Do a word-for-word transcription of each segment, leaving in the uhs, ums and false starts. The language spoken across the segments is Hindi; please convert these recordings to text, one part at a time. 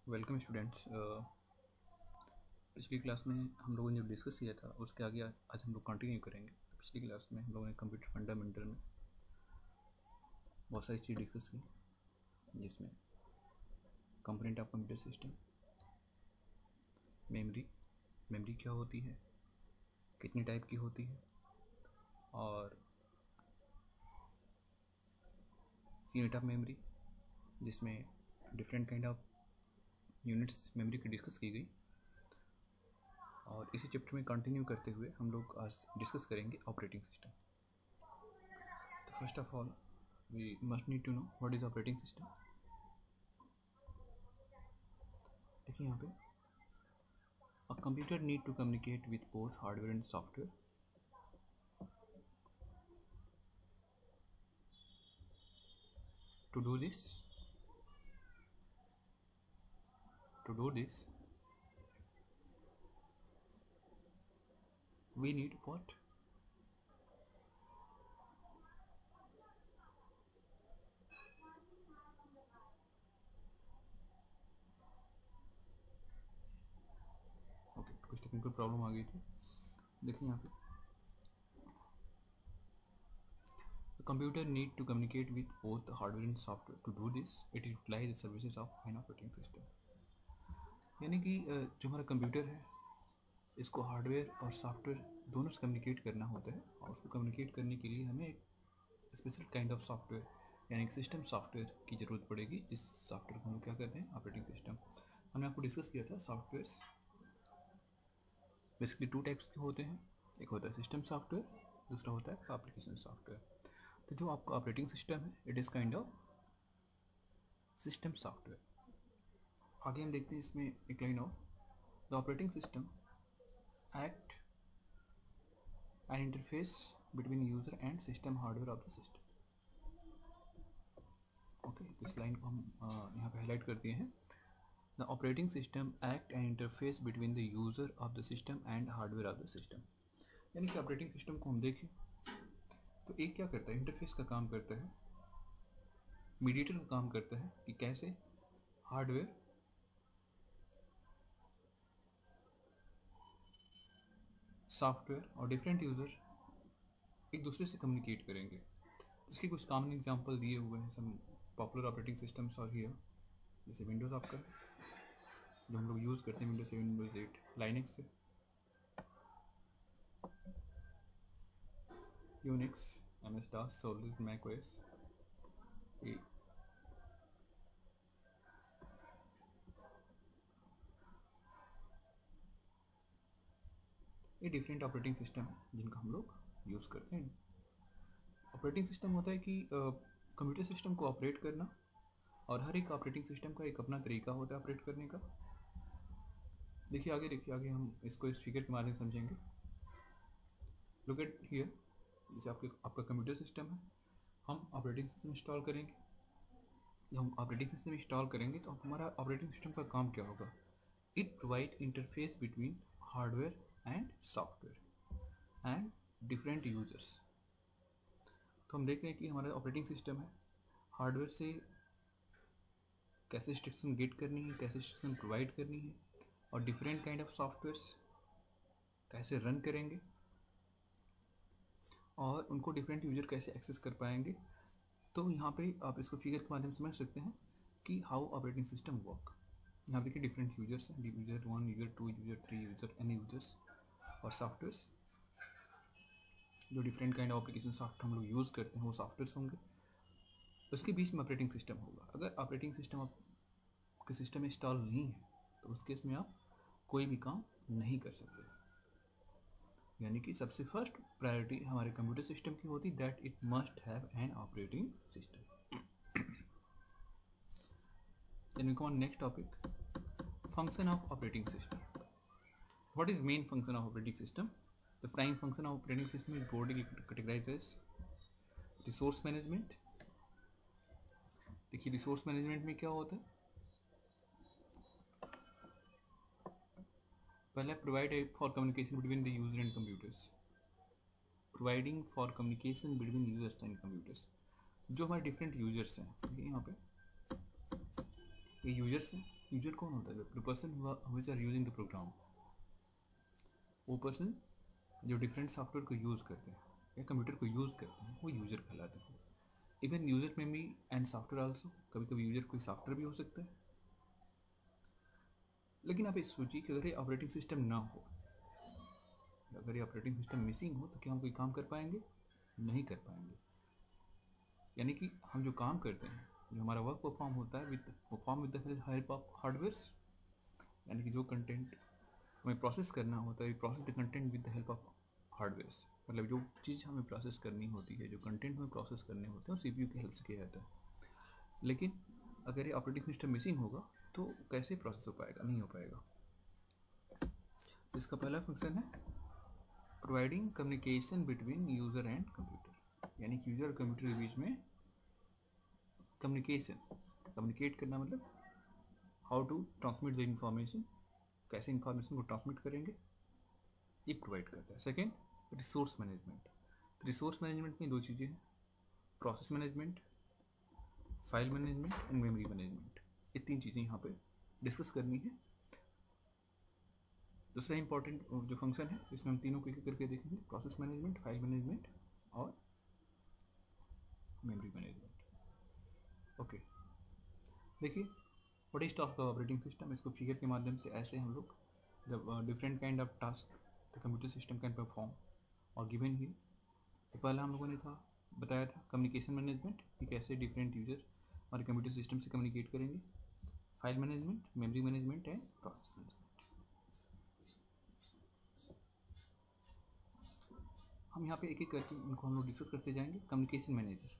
Welcome students. पिछली क्लास में हम लोगों ने जो डिस्कस किया था उसके आगे आज हम लोग कंटिन्यू करेंगे। पिछली क्लास में हम लोगों ने कंप्यूटर फंडामेंटल में बहुत सारी चीज़ डिस्कस की, जिसमें component of computer system, memory memory क्या होती है, कितनी टाइप की होती है, और यूनिट ऑफ मेमोरी जिसमें different kind of units memory की डिस्कस की गई। और इसी चैप्टर में कंटिन्यू करते हुए हम लोग आज डिस्कस करेंगे ऑपरेटिंग सिस्टम। तो first of all we must need to know what is operating system. देखिए यहाँ पे a computer need to communicate with both hardware and software. To do this to do this we need what? Okay, कुछ टेक्निकल प्रॉब्लम आ गई थी। देखिए यहाँ पे computer need to communicate with both hardware and software. To do this it utilize the services of an operating system. यानी कि जो हमारा कंप्यूटर है इसको हार्डवेयर और सॉफ्टवेयर दोनों से कम्युनिकेट करना होता है, और उसको कम्युनिकेट करने के लिए हमें एक स्पेशल काइंड ऑफ सॉफ्टवेयर यानी कि सिस्टम सॉफ्टवेयर की ज़रूरत पड़ेगी। इस सॉफ्टवेयर को हम क्या कहते हैं? Operating system. हमने आपको डिस्कस किया था सॉफ्टवेयर्स बेसिकली टू टाइप्स के होते हैं, एक होता है सिस्टम सॉफ्टवेयर, दूसरा होता है एप्लीकेशन सॉफ्टवेयर। तो जो आपका ऑपरेटिंग सिस्टम है it is kind of system software. आगे हम देखते हैं इसमें एक line of the operating system act an interface between user and system hardware of the system. Okay, इस लाइन को हम यहाँ पे हाईलाइट कर दिए हैं। The operating system act an interface between the user of the system and hardware of the system. यानी कि ऑपरेटिंग सिस्टम को हम देखें तो एक क्या करता है? इंटरफेस का काम करता है, मीडिएटर का काम करता है कि कैसे हार्डवेयर सॉफ्टवेयर और डिफरेंट यूज़र एक दूसरे से कम्युनिकेट करेंगे। इसके कुछ कॉमन एग्जांपल दिए हुए हैं, सम पॉपुलर ऑपरेटिंग सिस्टम्स और हियर, जैसे विंडोज़ आपका जो हम लोग यूज़ करते हैं, windows seven, windows eight, linux से, unix, M S DOS, Solaris, Mac OS, ये ये डिफरेंट ऑपरेटिंग सिस्टम है जिनका हम लोग यूज़ करते हैं। ऑपरेटिंग सिस्टम होता है कि कंप्यूटर सिस्टम को ऑपरेट करना, और हर एक ऑपरेटिंग सिस्टम का एक अपना तरीका होता है ऑपरेट करने का। देखिए आगे देखिए आगे हम इसको इस फिगर के माध्यम से समझेंगे। लुक एट हियर, जैसे आपके आपका कंप्यूटर सिस्टम है, हम ऑपरेटिंग सिस्टम इंस्टॉल करेंगे। जब हम ऑपरेटिंग सिस्टम इंस्टॉल करेंगे तो हमारा ऑपरेटिंग सिस्टम का काम क्या होगा? It provide interface between hardware and software and different users. तो हम देख रहे हैं कि हमारा ऑपरेटिंग सिस्टम है, हार्डवेयर से कैसे इंस्ट्रक्शन गेट करनी है, कैसे इंस्ट्रक्शन प्रोवाइड करनी है, और डिफरेंट काइंड ऑफ सॉफ्टवेयर्स कैसे रन करेंगे, और उनको डिफरेंट यूजर कैसे एक्सेस कर पाएंगे। तो यहाँ पे आप इसको फिगर के माध्यम से समझ सकते हैं कि हाउ ऑपरेटिंग सिस्टम वर्क। यहाँ देखिए डिफरेंट यूजर्स हैं, user one, user two, user three, user N users, और सॉफ्टवेयर्स जो different kind of application software हम लोग यूज़ करते हैं वो सॉफ्टवेयर्स होंगे। उसके बीच में ऑपरेटिंग सिस्टम होगा। अगर ऑपरेटिंग सिस्टम आपके सिस्टम में इंस्टॉल नहीं है तो उस केस में आप कोई भी काम नहीं कर सकते। यानी कि सबसे फर्स्ट प्रायोरिटी हमारे कंप्यूटर सिस्टम की होती that it must have an operating system. Then we go on next topic, function of operating system. What is main function of operating system? The prime function of operating system is broadly categorized as resource management. देखिए रिसोर्स मैनेजमेंट में क्या होता है? पहला provide for communication between the user and computers. Providing for communication between users and computers. जो हमारे डिफरेंट यूजर्स हैं, देखिए यहाँ पे ये यूजर्स हैं, यूजर कौन होता है? The person which are using the program, वो पर्सन जो डिफरेंट सॉफ्टवेयर को यूज़ करते हैं या कंप्यूटर को यूज़ करते हैं वो यूज़र कहलाते हैं। इवन यूजर में भी एंड सॉफ्टवेयर आल्सो, कभी कभी यूजर कोई सॉफ्टवेयर भी हो सकता है। लेकिन आप ये सोचिए कि अगर ये ऑपरेटिंग सिस्टम ना हो, अगर ये ऑपरेटिंग सिस्टम मिसिंग हो तो क्या हम कोई काम कर पाएंगे? नहीं कर पाएंगे। यानी कि हम जो काम करते हैं, जो हमारा वर्क परफॉर्म होता है with perform with the help of hardware, यानी कि जो कंटेंट हमें प्रोसेस करना होता है, process the content with the help of hardware. मतलब जो चीज़ हमें प्रोसेस करनी होती है, जो कंटेंट हमें प्रोसेस करने होते हैं, वो सीपीयू की हेल्प से किया जाता है। लेकिन अगर ये ऑपरेटिंग सिस्टम मिसिंग होगा तो कैसे प्रोसेस हो पाएगा? नहीं हो पाएगा। इसका पहला फंक्शन है providing communication between user and computer, यानी कि यूज़र और कंप्यूटर के बीच में कम्युनिकेशन, कम्युनिकेट करना मतलब how to transmit the information, कैसे इंफॉर्मेशन को ट्रांसमिट करेंगे, ये प्रोवाइड करता है। Second, resource management. Resource management में दो चीज़ें हैं, process management, file management and memory management. ये तीन चीज़ें यहाँ पे डिस्कस करनी है। दूसरा इंपॉर्टेंट जो फंक्शन है इसमें हम तीनों को एक करके देखेंगे, प्रोसेस मैनेजमेंट, फाइल मैनेजमेंट और मेमोरी मैनेजमेंट। ओके, देखिए what is task of operating system. इसको फिगर के माध्यम से ऐसे हम लोग जब different kind of task the computer system can perform और गिवन ही, तो पहला हम लोगों ने था बताया था कम्युनिकेशन मैनेजमेंट, कि कैसे डिफरेंट यूजर हमारे कंप्यूटर सिस्टम से कम्युनिकेट करेंगे, file management, memory management and process management. हम यहाँ पे एक एक करके इनको हम लोग डिस्कस करते जाएंगे। Communication manager,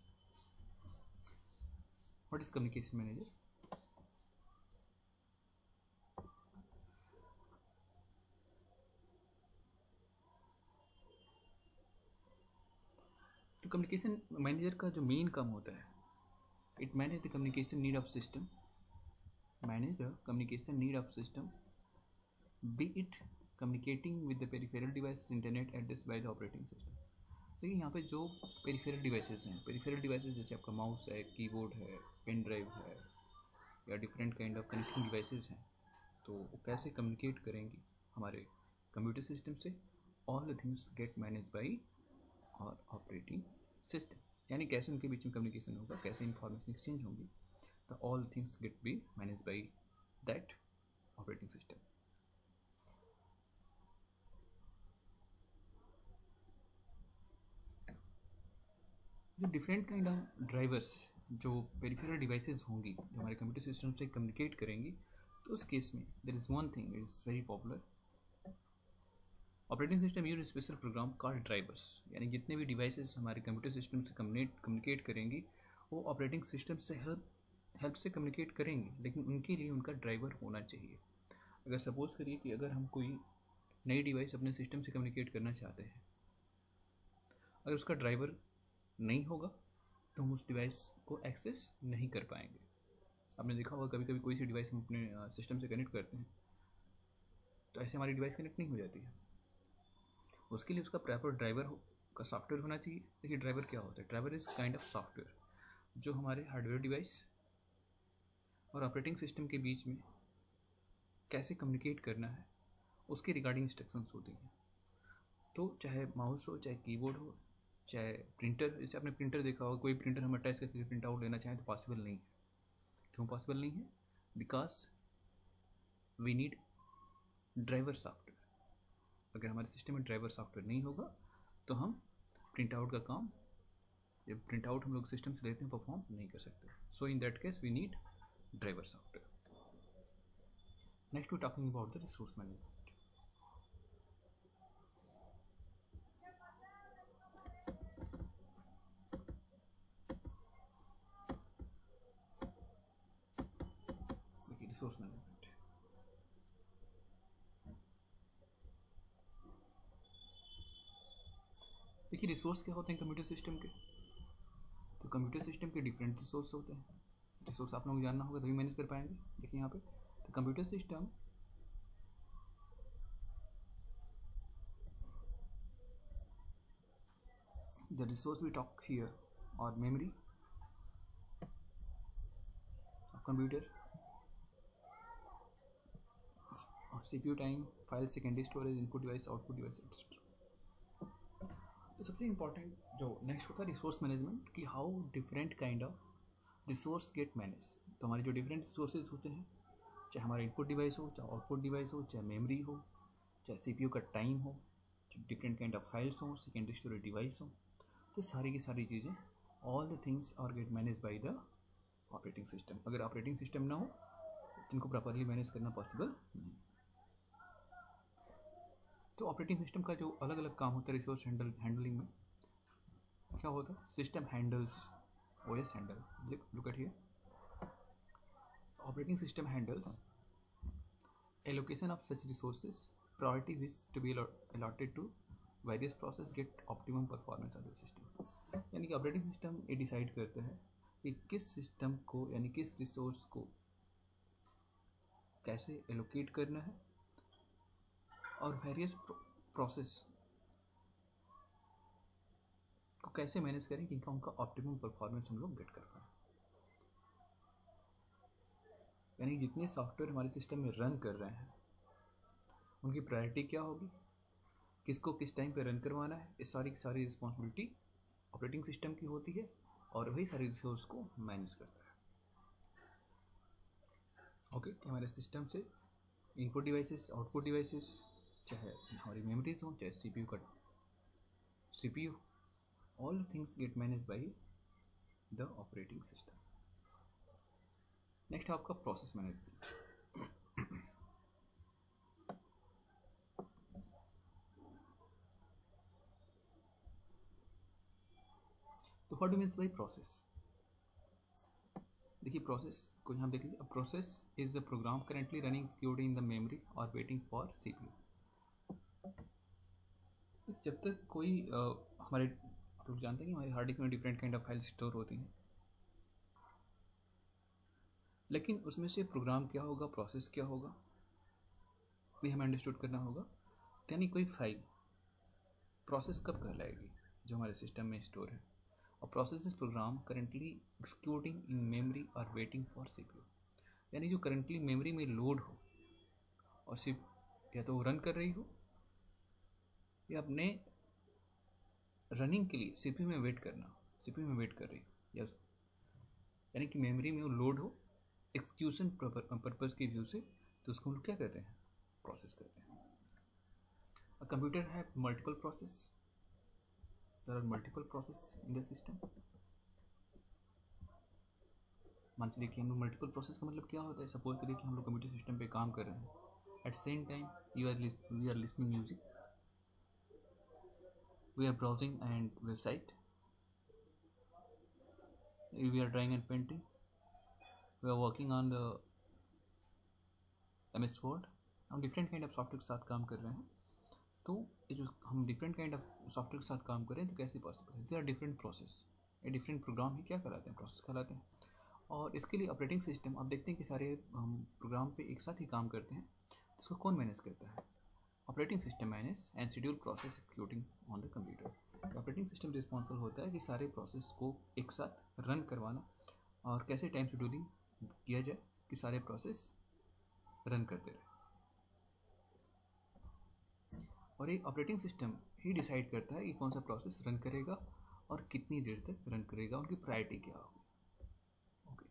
what is communication manager? तो कम्युनिकेशन मैनेजर का जो मेन काम होता है, it manage the communication need of system, manage the communication need of system, be it communicating with the peripheral devices, internet address by the operating system. देखिए यहाँ पे जो पेरिफेरल डिवाइसेस हैं, पेरिफेरल डिवाइसेस जैसे आपका माउस है, कीबोर्ड है, पेन ड्राइव है या different kind of connecting devices हैं, तो वो कैसे कम्युनिकेट करेंगी हमारे कंप्यूटर सिस्टम से? All the things get manage by और ऑपरेटिंग सिस्टम, यानी कैसे उनके बीच में कम्युनिकेशन होगा, कैसे इंफॉर्मेशन एक्सचेंज होंगी, तो all things get be manage by that operating system. जो डिफरेंट काइंड ऑफ ड्राइवर्स जो पेरिफेरल डिवाइसेस होंगी जो हमारे कंप्यूटर सिस्टम से कम्युनिकेट करेंगी, तो उस केस में there is one thing is very popular, operating system use special program called drivers, यानी जितने भी डिवाइसेस हमारे कंप्यूटर सिस्टम से कम्युनिकेट कम्युनिकेट करेंगी वो ऑपरेटिंग सिस्टम से हेल्प हेल्प से कम्युनिकेट करेंगी, लेकिन उनके लिए उनका ड्राइवर होना चाहिए। अगर सपोज करिए कि अगर हम कोई नई डिवाइस अपने सिस्टम से कम्युनिकेट करना चाहते हैं, अगर उसका ड्राइवर नहीं होगा तो हम उस डिवाइस को एक्सेस नहीं कर पाएंगे। आपने देखा होगा कभी कभी कोई सी डिवाइस हम अपने सिस्टम से कनेक्ट करते हैं तो ऐसे हमारी डिवाइस कनेक्ट नहीं हो जाती है, उसके लिए उसका प्रॉपर ड्राइवर हो का सॉफ्टवेयर होना चाहिए। देखिए ड्राइवर क्या होता है? Driver is kind of software जो हमारे हार्डवेयर डिवाइस और ऑपरेटिंग सिस्टम के बीच में कैसे कम्युनिकेट करना है उसके रिगार्डिंग इंस्ट्रक्शंस होती हैं। तो चाहे माउस हो, चाहे कीबोर्ड हो, चाहे प्रिंटर, जैसे आपने प्रिंटर देखा होगा, कोई प्रिंटर हम अटैच करके प्रिंट आउट लेना चाहें तो पॉसिबल नहीं है। क्यों पॉसिबल नहीं है? Because we need driver software. अगर हमारे सिस्टम में ड्राइवर सॉफ्टवेयर नहीं होगा तो हम प्रिंट आउट का काम, जब प्रिंट आउट हम लोग सिस्टम से लेते हैं, परफॉर्म नहीं कर सकते। So in that case we need driver software. Next we talking about the resource management. देखिए रिसोर्स मैनेजमेंट, देखिए रिसोर्स क्या होते हैं कंप्यूटर सिस्टम के? तो कंप्यूटर सिस्टम के डिफरेंट रिसोर्स होते हैं। रिसोर्स आप लोगों को जानना होगा तभी मैनेज कर पाएंगे। देखिए यहाँ पे तो computer system the resource we talk here और memory of computer, CPU time, file secondary storage, input device, output device etcetera. तो सबसे इम्पॉर्टेंट जो नेक्स्ट होता है रिसोर्स मैनेजमेंट, कि how different kind of resource get manage. तो हमारे जो डिफरेंट रिसोर्सेज होते हैं, चाहे हमारा इनपुट डिवाइस हो, चाहे आउटपुट डिवाइस हो, चाहे मेमोरी हो, चाहे सीपीयू का टाइम हो, डिफरेंट काइंड ऑफ फाइल्स हो, सेकेंडरी स्टोरेज डिवाइस हो, तो सारी की सारी चीज़ें all the things are get manage by the operating system. अगर ऑपरेटिंग सिस्टम ना हो तो इनको प्रॉपरली मैनेज करना पॉसिबल नहीं। तो ऑपरेटिंग सिस्टम का जो अलग अलग काम होता है रिसोर्स हैंडल हैंडलिंग में क्या होता है, system handles OS handle. Look at here, operating system handles allocation of such resources, priority which to be allotted to various process get optimum performance of the system। यानी कि ऑपरेटिंग सिस्टम ये डिसाइड करता है कि किस सिस्टम को यानी किस रिसोर्स को कैसे एलोकेट करना है और वेरियस प्रोसेस को कैसे मैनेज करें कि उनका ऑप्टिमम परफॉर्मेंस हम लोग गेट कर पाए। यानी जितने सॉफ्टवेयर हमारे सिस्टम में रन कर रहे हैं उनकी प्रायोरिटी क्या होगी, किसको किस टाइम पे रन करवाना है, इस सारी की सारी रिस्पॉन्सिबिलिटी ऑपरेटिंग सिस्टम की होती है और वही सारे रिसोर्स को मैनेज करता है। ओके okay, हमारे सिस्टम से इनपुट डिवाइसेस, आउटपुट डिवाइसेस, चाहे हमारी मेमोरीज हो, चाहे सीपीयू का CPU, all things get manage by the operating system. Next आपका प्रोसेस मैनेजमेंट। तो what do means by process? देखिए प्रोसेस को यहाँ देख लीजिए, process is the program currently running executed in the memory और वेटिंग फॉर सीपीयू। जब तक कोई आ, हमारे लोग जानते हैं कि हमारे हार्ड डिस्क में different kind of file store होती हैं, लेकिन उसमें से प्रोग्राम क्या होगा, प्रोसेस क्या होगा, ये हमें अंडरस्टूड करना होगा। यानी कोई फाइल प्रोसेस कब कहलाएगी, जो हमारे सिस्टम में स्टोर है, और process is program currently executing in memory और वेटिंग फॉर सीपीयू। यानी जो करेंटली मेमोरी में लोड हो और सिर्फ या तो वो रन कर रही हो या अपने रनिंग के लिए सीपीयू में वेट करना, सीपीयू में वेट कर रही हो, या यानी कि मेमोरी में वो लोड हो एक्सक्यूशन पर्पज़ के व्यू से, तो उसको हम लोग क्या कहते हैं, प्रोसेस कहते हैं। अ कंप्यूटर है multiple process, there are multiple process in the system. मान चलिए कि हम लोग मल्टीपल प्रोसेस का मतलब क्या होता है, सपोज करिए कि हम लोग कंप्यूटर सिस्टम पे काम कर रहे हैं, at same time you are we are listening music, we are browsing and website, we are drawing and painting, we are working on the M S Word। हम डिफरेंट काइंड ऑफ सॉफ्टवेयर के साथ काम कर रहे हैं। तो ये जो हम डिफरेंट काइंड ऑफ सॉफ्टवेयर के साथ काम कर रहे हैं तो कैसे पॉसिबल है, दे आर डिफरेंट प्रोसेस, ये डिफरेंट प्रोग्राम ही क्या कहलाते हैं, प्रोसेस कहलाते हैं। और इसके लिए ऑपरेटिंग सिस्टम आप देखते हैं कि सारे हम प्रोग्राम पे एक साथ ही काम करते हैं, तो इसको कौन मैनेज करता है, operating system manage and schedule process executing on the computer. Operating system responsible होता है कि सारे प्रोसेस को एक साथ रन करवाना और कैसे टाइम शेड्यूलिंग किया जाए कि सारे प्रोसेस रन करते रहे। और एक ऑपरेटिंग सिस्टम ही डिसाइड करता है कि कौन सा प्रोसेस रन करेगा और कितनी देर तक रन करेगा, उनकी प्रायोरिटी क्या होगी। Okay,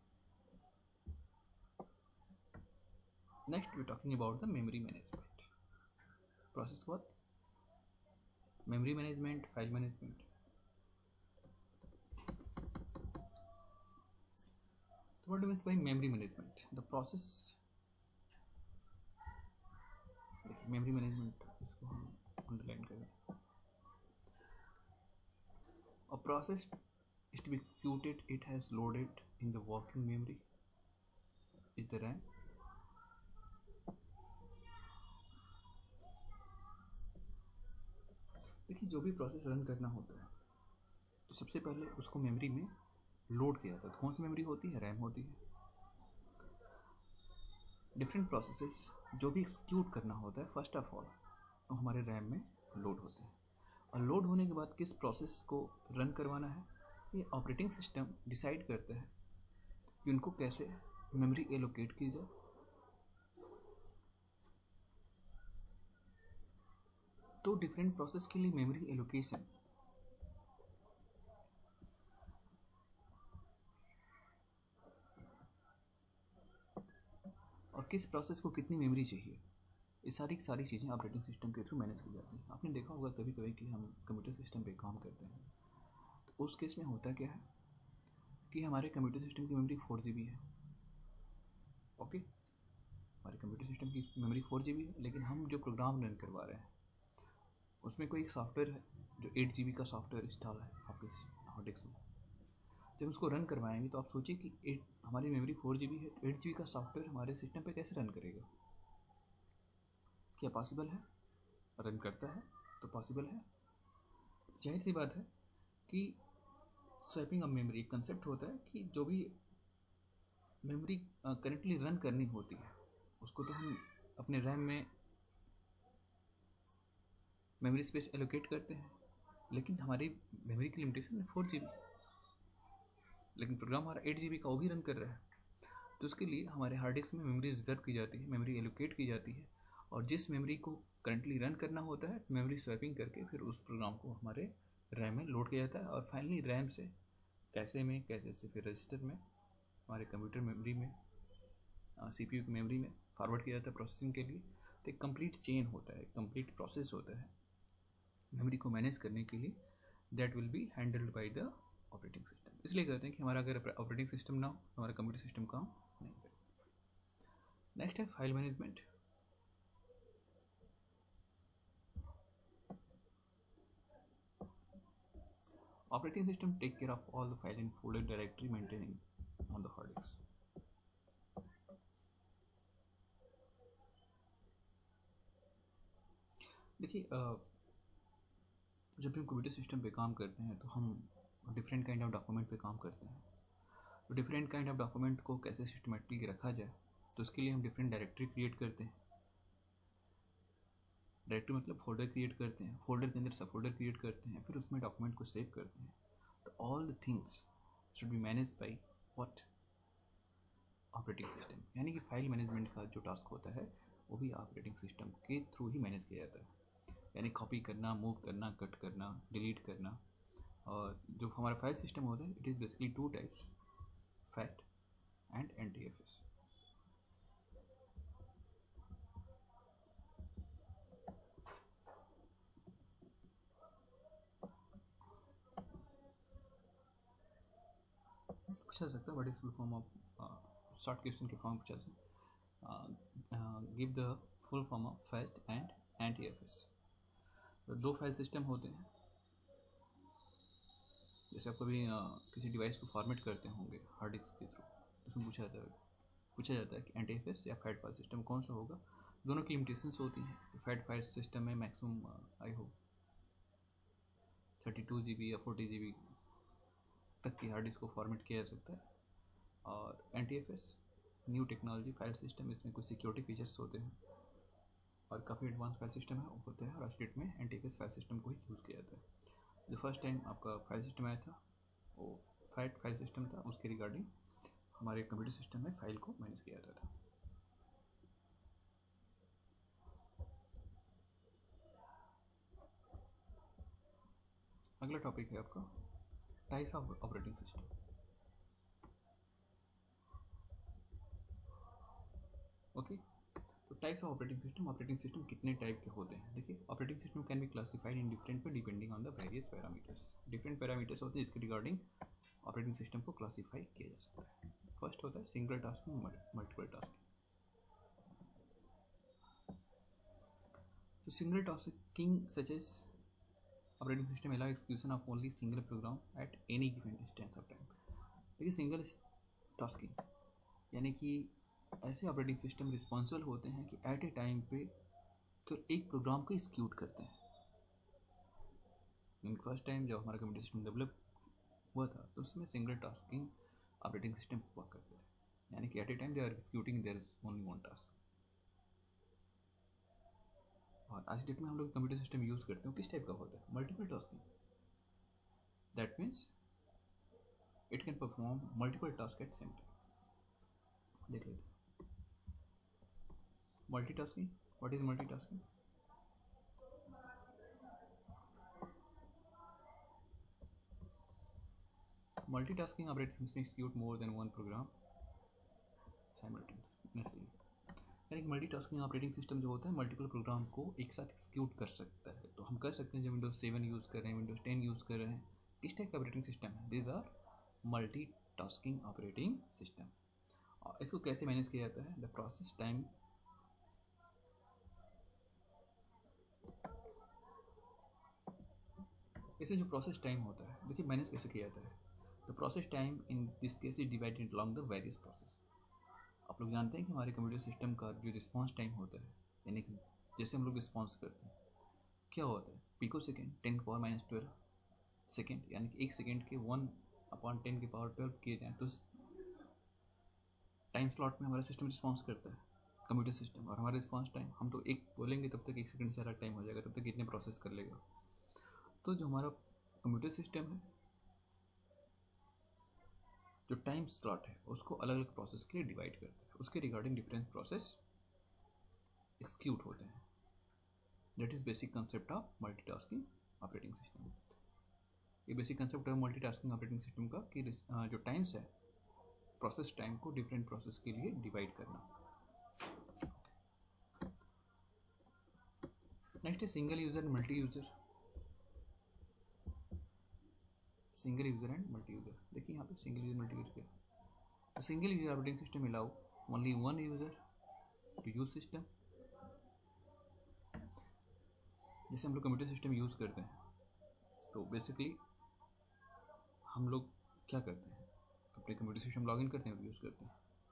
next we talking about the memory management. Process what, memory management, file management. What do you mean by memory management? The process, देखिए memory management इसको हम underline करें। A process is to be executed, it has loaded in the working memory is the RAM। देखिए जो भी प्रोसेस रन करना होता है तो सबसे पहले उसको मेमोरी में लोड किया जाता है। कौन सी मेमोरी होती है, रैम होती है। डिफरेंट प्रोसेसेस जो भी एक्सिक्यूट करना होता है फर्स्ट ऑफ ऑल वो हमारे रैम में लोड होते हैं, और लोड होने के बाद किस प्रोसेस को रन करवाना है ये ऑपरेटिंग सिस्टम डिसाइड करता है कि उनको कैसे मेमोरी एलोकेट की जाए तो डिफरेंट प्रोसेस के लिए मेमोरी एलोकेशन और किस प्रोसेस को कितनी मेमोरी चाहिए, ये सारी सारी चीज़ें ऑपरेटिंग सिस्टम के थ्रू मैनेज की जाती हैं। आपने देखा होगा कभी कभी कि हम कंप्यूटर सिस्टम पे काम करते हैं, तो उस केस में होता क्या है कि हमारे कंप्यूटर सिस्टम की मेमोरी फोर जी बी है। ओके, हमारे कंप्यूटर सिस्टम की मेमोरी फोर जी बी है, लेकिन हम जो प्रोग्राम रन करवा रहे हैं उसमें कोई एक सॉफ्टवेयर है जो एट जी बी का सॉफ्टवेयर इंस्टॉल है आपके हार्ड डिस्क में। जब उसको रन करवाएंगे तो आप सोचिए कि एट हमारी मेमोरी फोर जी बी है, एट जी बी का सॉफ्टवेयर हमारे सिस्टम पे कैसे रन करेगा? क्या पॉसिबल है? रन करता है तो पॉसिबल है। जाहिर सी बात है कि स्वैपिंग ऑफ मेमोरी एक कंसेप्ट होता है कि जो भी मेमोरी करेंटली रन करनी होती है उसको तो हम अपने रैम में मेमोरी स्पेस एलोकेट करते हैं, लेकिन हमारी मेमोरी की लिमिटेशन है फोर जी बी, लेकिन प्रोग्राम हमारा एट जी बी का वो भी रन कर रहा है। तो उसके लिए हमारे हार्ड डिस्क में मेमोरी रिजर्व की जाती है, मेमोरी एलोकेट की जाती है, और जिस मेमोरी को करंटली रन करना होता है मेमोरी स्वैपिंग करके फिर उस प्रोग्राम को हमारे रैम में लोड किया जाता है, और फाइनली रैम से कैसे में कैसे से फिर रजिस्टर में हमारे कंप्यूटर मेमोरी में सीपीयू की मेमोरी में फॉरवर्ड किया जाता है प्रोसेसिंग के लिए। तो एक कंप्लीट चेन होता है, कंप्लीट प्रोसेस होता है मेमोरी को मैनेज करने के लिए, that will be handled by the operating system. इसलिए कहते हैं कि हमारा अगर ऑपरेटिंग सिस्टम ना हो हमारा कंप्यूटर सिस्टम काम नहीं करेगा। नेक्स्ट है file management. Operating system take care of all the file and folder directory maintaining on the hard disk. देखिए, जब भी हम कंप्यूटर सिस्टम पे काम करते हैं तो हम डिफरेंट काइंड ऑफ डॉक्यूमेंट पे काम करते हैं। तो डिफरेंट काइंड ऑफ डॉक्यूमेंट को कैसे सिस्टमेटिकली रखा जाए, तो उसके लिए हम डिफरेंट डायरेक्टरी क्रिएट करते हैं। डायरेक्टरी मतलब फोल्डर क्रिएट करते हैं, फोल्डर के अंदर सब फोल्डर क्रिएट करते हैं, फिर उसमें डॉक्यूमेंट को सेव करते हैं। तो all the things should be manage by what? Operating system. यानी कि फाइल मैनेजमेंट का जो टास्क होता है वो भी ऑपरेटिंग सिस्टम के थ्रू ही मैनेज किया जाता है। यानी कॉपी करना, मूव करना, कट करना, डिलीट करना। और जो हमारा फाइल सिस्टम होता है it is basically two types, FAT and N T F S. पूछा सकता है what is full form of, short question के फॉर्म पूछा सकता, give the full form of FAT and N T F S. तो दो फाइल सिस्टम होते हैं। जैसे आप कभी uh, किसी डिवाइस को फॉर्मेट करते होंगे हार्ड डिस्क के थ्रू, उसमें पूछा जाता है पूछा जाता है कि एन टी एफ एस या फैट फाइल सिस्टम कौन सा होगा। दोनों की लिमिटेशंस होती हैं। तो फैट फाइल सिस्टम में maximum I hope thirty two G B या फोर्टी जी बी तक की हार्ड डिस्क को फॉर्मेट किया जा सकता है। और N T F S new technology file system, इसमें कुछ सिक्योरिटी फीचर्स होते हैं और काफ़ी एडवांस फाइल सिस्टम है होता है, और आज डेट में N T F S file system को ही यूज़ किया जाता है। जो फर्स्ट टाइम आपका फाइल सिस्टम आया था वो फैट फाइल सिस्टम था, उसके रिगार्डिंग हमारे कंप्यूटर सिस्टम में फाइल को मैनेज किया जाता था। अगला टॉपिक है आपका types of operating system. Okay, तो types of operating system, operating system कितने टाइप के होते हैं? देखिए, operating system can be classified in different way depending on the various parameters. Different parameters होते हैं जिसके रिगार्डिंग ऑपरेटिंग सिस्टम को क्लासीफाई किया जा सकता है। फर्स्ट होता है सिंगल टास्किंग, मल्टीपल टास्किंग। तो single tasking such as operating system allow execution of only single program at any given instance of time। देखिए, सिंगल टास्किंग यानी कि ऐसे ऑपरेटिंग सिस्टम रिस्पॉन्सिबल होते हैं कि एट ए टाइम पे तो एक प्रोग्राम को एग्जीक्यूट करते हैं। फर्स्ट टाइम जब हमारा कंप्यूटर सिस्टम डेवलप हुआ था तो उसमें सिंगल टास्किंग ऑपरेटिंग सिस्टम हुआ करते थे, यानी कि at a time they are executing there is only one task. और आज डेट में हम लोग कंप्यूटर सिस्टम यूज़ करते हैं किस टाइप का होता है? Multiple tasking. That means it can perform multiple task at same time. देख लेते हैं multitasking. What is multitasking? Multitasking operating system execute more than one program simultaneously, यानी कि मल्टीटास्किंग ऑपरेटिंग सिस्टम जो होता है मल्टीपल प्रोग्राम को एक साथ एक्सिक्यूट कर सकता है। तो हम कर सकते हैं जब विंडोज सेवन यूज़ कर रहे हैं, विंडोज टेन यूज़ कर रहे हैं, किस टाइप का ऑपरेटिंग सिस्टम है, this are multitasking operating system. और इसको कैसे मैनेज किया जाता है, द प्रोसेस टाइम इसमें जो प्रोसेस टाइम होता है, देखिए मैनेज कैसे किया जाता है। The process time in this case is divided along the various process. आप लोग जानते हैं कि हमारे कंप्यूटर सिस्टम का जो रिस्पॉन्स टाइम होता है, यानी कि जैसे हम लोग रिस्पॉन्स करते हैं क्या होता है, पिको सेकेंड टेन की पावर माइनस ट्वेल्व सेकेंड, यानी कि एक सेकेंड के वन अपॉन टेन की पावर ट्वेल्व किए जाएँ तो टाइम स्लॉट में हमारा सिस्टम रिस्पॉन्स करता है कंप्यूटर सिस्टम। और हमारा रिस्पॉन्स टाइम हम तो एक बोलेंगे तब तक एक सेकंड से ज़्यादा टाइम हो जाएगा, तब तक इतने प्रोसेस कर लेगा। तो जो हमारा कंप्यूटर सिस्टम है जो टाइम स्लॉट है उसको अलग अलग प्रोसेस के लिए डिवाइड करता है, उसके रिगार्डिंग डिफरेंट प्रोसेस एक्सिक्यूट होते हैं। That is basic concept of multitasking operating system. ये बेसिक कंसेप्ट है मल्टीटास्किंग ऑपरेटिंग सिस्टम का कि जो टाइम्स है प्रोसेस टाइम को डिफरेंट प्रोसेस के लिए डिवाइड करना। नेक्स्ट है single user and multi user. Single user and multi user, देखिए यहाँ पे सिंगल यूजर मल्टी यूजर क्या। Single user operating system allow only one user to use system. जैसे हम लोग कंप्यूटर सिस्टम यूज़ करते हैं तो बेसिकली हम लोग क्या करते हैं, अपने कंप्यूटर सिस्टम लॉगिन करते हैं, यूज़ करते हैं,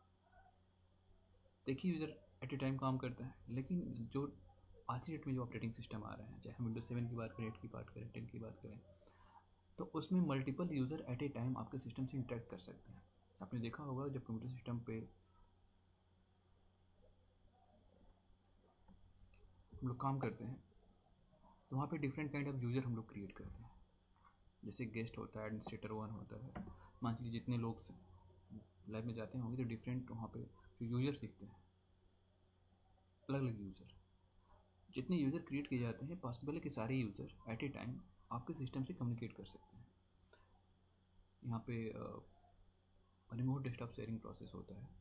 देखिए यूज़र एट ए टाइम काम करता है। लेकिन जो आज की डेट में जो ऑपरेटिंग सिस्टम आ रहे हैं, चाहे हम विंडोज सेवन की बात करें, एट की बात करें, टेन की बात करें, तो उसमें multiple user at a time आपके सिस्टम से इंटरेक्ट कर सकते हैं। आपने देखा होगा जब कंप्यूटर सिस्टम पे हम लोग काम करते हैं तो वहाँ पे डिफरेंट काइंड ऑफ यूज़र हम लोग क्रिएट करते हैं। जैसे गेस्ट होता है, एडमिनिस्ट्रेटर वन होता है, मान लीजिए जितने लोग लाइव में जाते होंगे तो डिफरेंट वहाँ पे जो यूज़र दिखते हैं, अलग अलग यूज़र, जितने यूज़र क्रिएट किए जाते हैं पॉसिबल है कि सारे यूज़र एट ए टाइम आपके सिस्टम से कम्युनिकेट कर सकते हैं। यहाँ पे रिमोट डेस्कटॉप शेयरिंग प्रोसेस होता है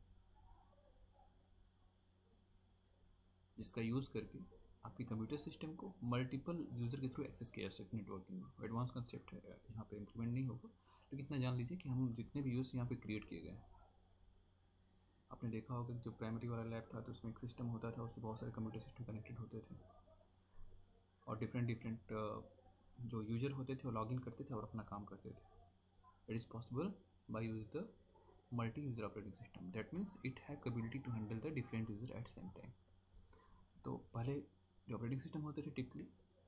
जिसका यूज़ करके आपके कंप्यूटर सिस्टम को मल्टीपल यूज़र के थ्रू एक्सेस किया जा सकता है। नेटवर्किंग एडवांस कंसेप्ट है, यहाँ पे इम्प्लीमेंट नहीं होगा, लेकिन इतना जान लीजिए कि हम जितने भी यूज़ यहाँ पे क्रिएट किए गए हैं, आपने देखा होगा जो प्राइमरी वाला लैब था तो उसमें एक सिस्टम होता था, उससे बहुत सारे कंप्यूटर सिस्टम कनेक्टेड होते थे और डिफरेंट डिफरेंट जो यूज़र होते थे वो लॉगिन करते थे और अपना काम करते थे। It is possible by use the multi user operating system, that means it have capability to handle the different user at same time. तो पहले जो ऑपरेटिंग सिस्टम होते थे टिपिकली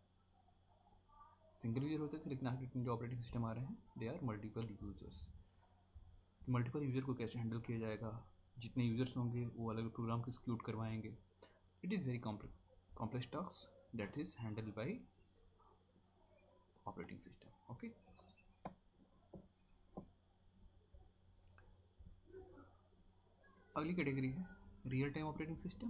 सिंगल यूज़र होते थे, लेकिन आज जो ऑपरेटिंग सिस्टम आ रहे हैं they are multiple users. Multiple user को कैसे हैंडल किया जाएगा, जितने यूज़र्स होंगे वो अलग प्रोग्राम को एक्सिक्यूट करवाएंगे। It is very complex task that is handle by operating system. Okay, अगली कैटेगरी है रियल टाइम ऑपरेटिंग सिस्टम।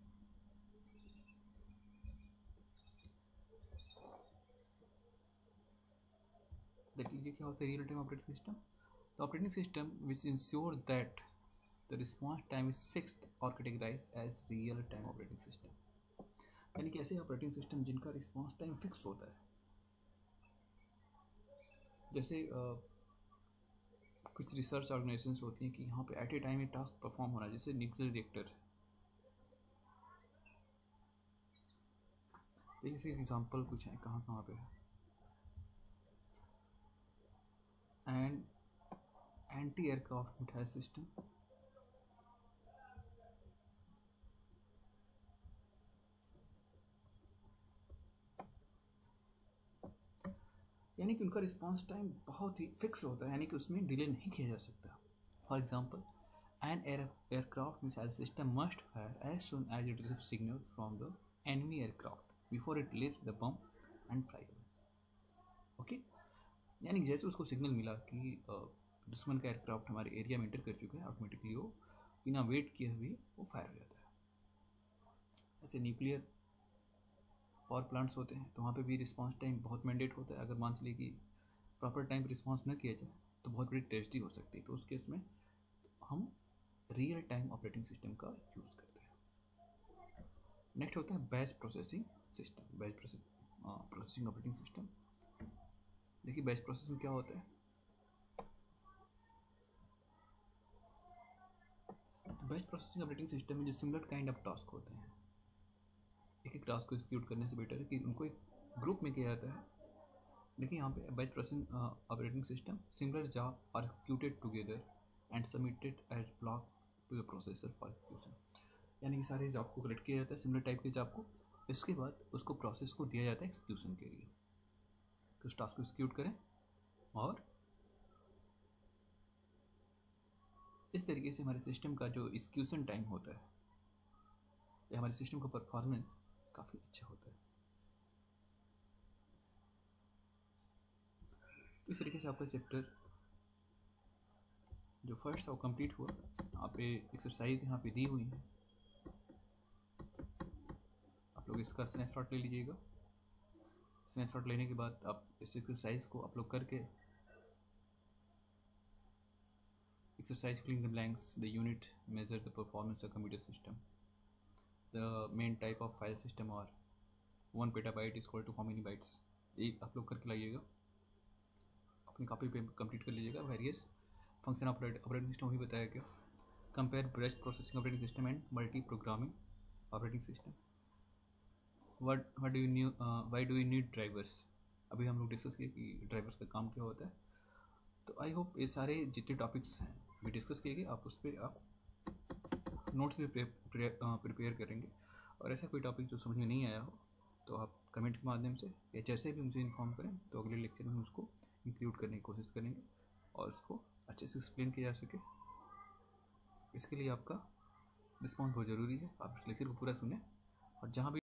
देख लीजिए क्या होता है real time operating system. The operating system which insure that the response time is fixed और categorize as real time operating system, यानी कि ऐसे ऑपरेटिंग सिस्टम जिनका रिस्पॉन्स टाइम फिक्स होता है। जैसे uh, कुछ रिसर्च ऑर्गेनाइजेशंस होती हैं कि यहाँ पे एट ए टाइम एक टास्क परफॉर्म होना है, जैसे न्यूक्लियर रिएक्टर। देखिए इसके एग्जाम्पल कुछ हैं कहाँ कहाँ पे है। And anti aircraft missile system, यानी कि उनका रिस्पॉन्स टाइम बहुत ही फिक्स होता है, यानी कि उसमें डिले नहीं किया जा सकता। For example an air aircraft missile system must fire as soon as it receives signal from the enemy aircraft before it lifts the bomb and fly away. Okay, यानी जैसे उसको सिग्नल मिला कि दुश्मन का एयरक्राफ्ट हमारे एरिया में एंटर कर चुका है, ऑटोमेटिकली वो बिना वेट किए हुए वो फायर हो जाता है। ऐसे न्यूक्लियर पावर प्लांट्स होते हैं तो वहाँ पे भी रिस्पांस टाइम बहुत मैंडेट होता है। अगर मान चलिए कि प्रॉपर टाइम पर रिस्पांस न किया जाए तो बहुत बड़ी ट्रेजेडी हो सकती है। तो उस केस में हम रियल टाइम ऑपरेटिंग सिस्टम का यूज़ करते हैं। नेक्स्ट होता है batch processing system. Batch process processing operating system. देखिए बैच प्रोसेसिंग क्या होता है। बैच प्रोसेसिंग ऑपरेटिंग सिस्टम में जो सिमिलर काइंड ऑफ टास्क होते हैं, एक एक टास्क को एग्जीक्यूट करने से बेटर है कि उनको एक ग्रुप में किया जाता है। देखिए यहाँ पे batch processing operating system similar job are executed together and submitted as block to the processor for execution. यानी कि सारे जॉब को कलेक्ट किया जाता है, सिमिलर टाइप के जॉब को, इसके बाद उसको प्रोसेस को दिया जाता है एग्जीक्यूशन के लिए कि उस टास्क को एग्जीक्यूट करें। और इस तरीके से हमारे सिस्टम का जो एग्जीक्यूशन टाइम होता है या हमारे सिस्टम का परफॉर्मेंस काफ़ी अच्छा होता है। तो इस तरीके से आपका चैप्टर जो फर्स्ट है वो कंप्लीट हुआ। यहाँ पे एक्सरसाइज यहाँ पे दी हुई है, आप लोग इसका स्नैपशॉट ले लीजिएगा। स्नैपशॉट लेने के बाद आप इस एक्सरसाइज को आप लोग करके exercise filling the blanks, the unit measure the performance of computer system, the main type of file system or one petabyte is equal to how many bytes, ये आप लोग करके लाइएगा, अपनी कॉपी पे कंप्लीट कर लीजिएगा। Various function operate operating system भी बताया गया। Compare batch processing operating system and multi programming operating system. What what do you knew why do you need drivers, अभी हम लोग डिस्कस किए कि ड्राइवर्स का काम क्या होता है। तो आई होप ये सारे जितने टॉपिक्स हैं भी डिस्कस किए गए, आप उस पर आप नोट्स भी प्रिपेयर करेंगे। और ऐसा कोई टॉपिक जो समझ में नहीं आया हो तो आप कमेंट के माध्यम से या जैसे भी मुझे इन्फॉर्म करें, तो अगले लेक्चर में उसको इंक्लूड करने की कोशिश करेंगे और उसको अच्छे से एक्सप्लेन किया जा सके। इसके लिए आपका रिस्पॉन्स बहुत ज़रूरी है। आप इस लेक्चर को पूरा सुने और जहाँ भी